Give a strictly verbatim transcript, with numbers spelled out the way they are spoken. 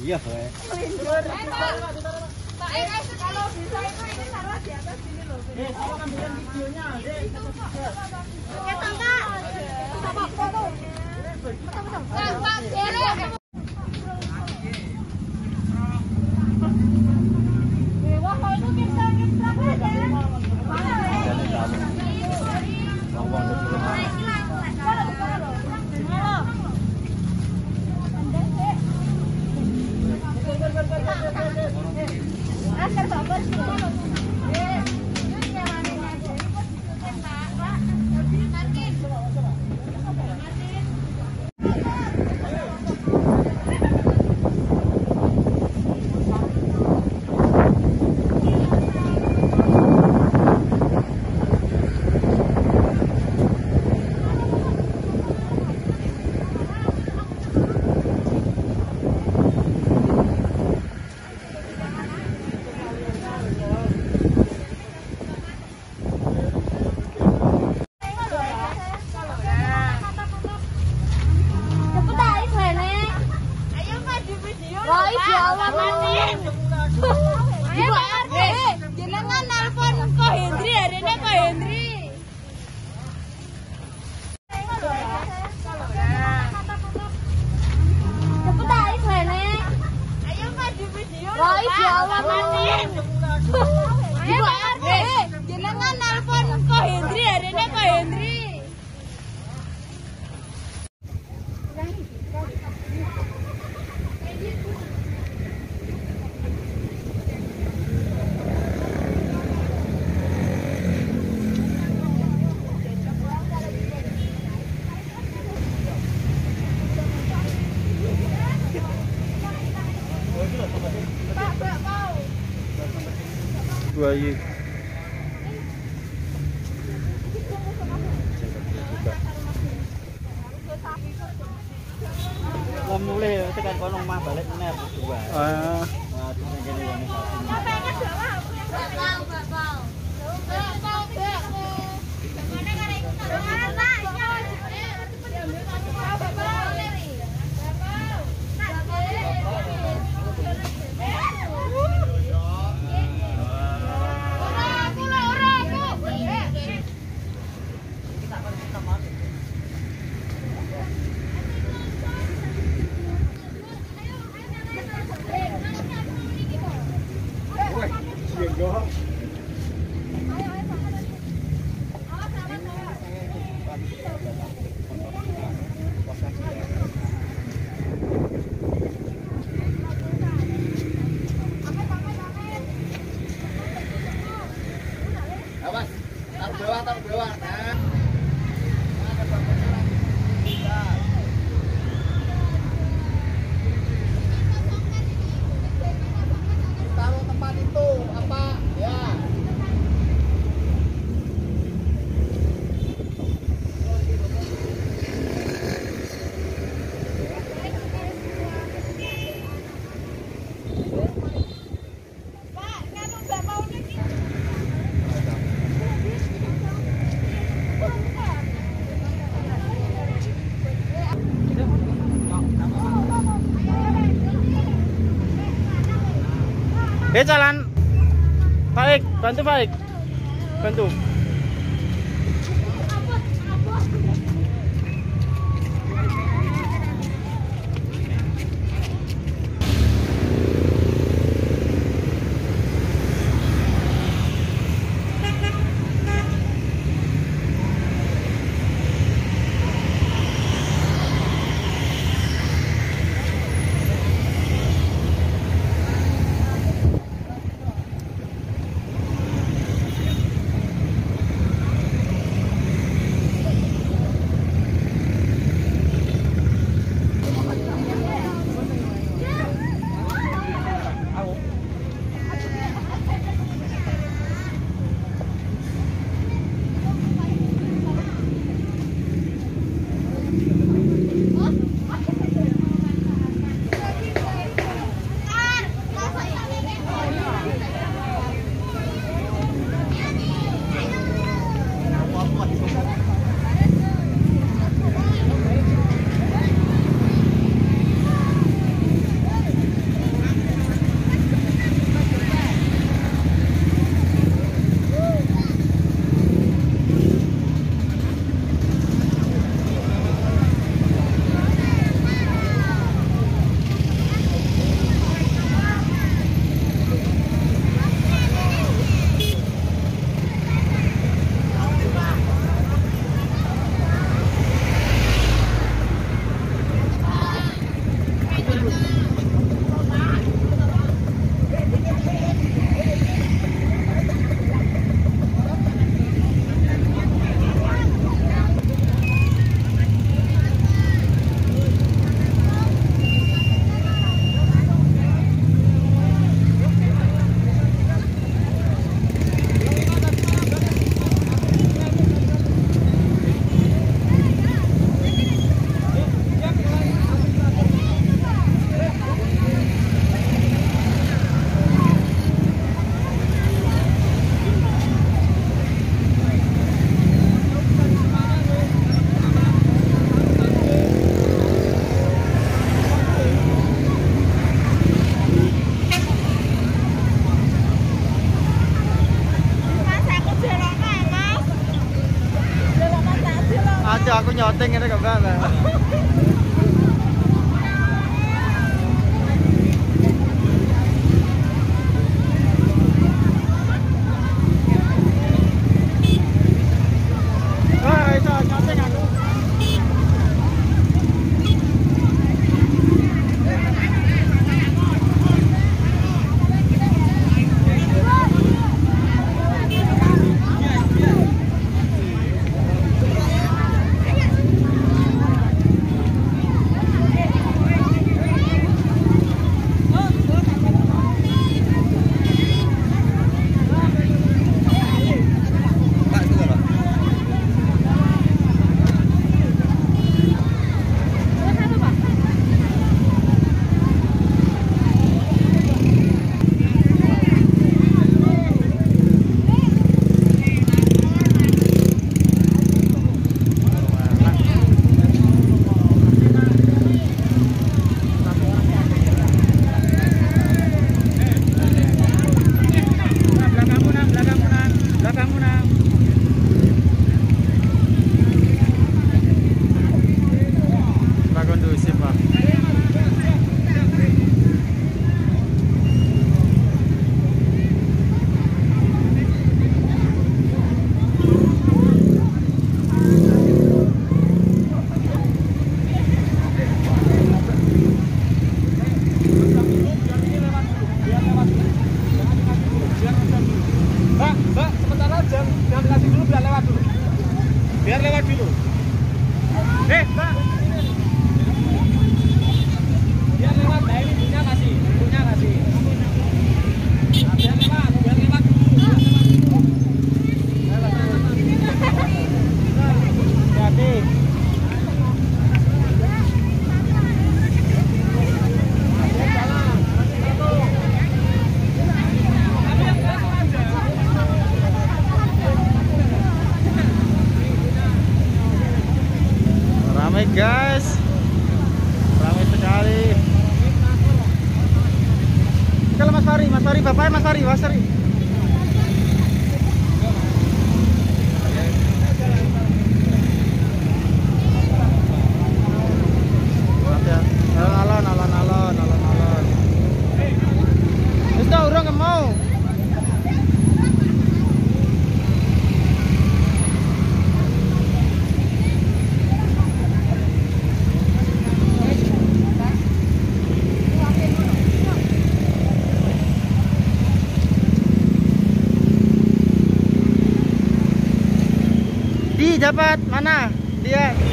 Iya, Pak. Kalau bisa itu ini taruh di atas sini loh. Eh, kalau ambilkan videonya, deh. Oke, Tangka. Foto, foto. Tangka, derek. Wah, kalau itu kita kita aja. Mana? Asal bapak sih. Jenengan nelpon Ko Hendri, hari ini Ko Hendri. Cepet aja Rene. Ayo Pak di video. Roy jawab manin. Jenengan nelpon Ko Hendri, hari ini Ko Hendri. Bayi. Lah mulai tekan kono omah balik meneh berdua. Ah. Nah, terus ngene ngene. Bakal, bakal. Bakal, bakal. Mana kan ikut mana? Awas, taruh bawah, taruh bawah. Nah. Taruh tempat itu apa? Ya. Eh jalan. Baik, bantu baik. Bantu. syuting ini kok Mbak. Guys, ramai sekali. Kalau Mas Fari, Mas Fari, bapaknya Mas Fari, Mas Fari. Alon, alon, alon, alon, alon. Wis ta urung mau. Dapat mana dia?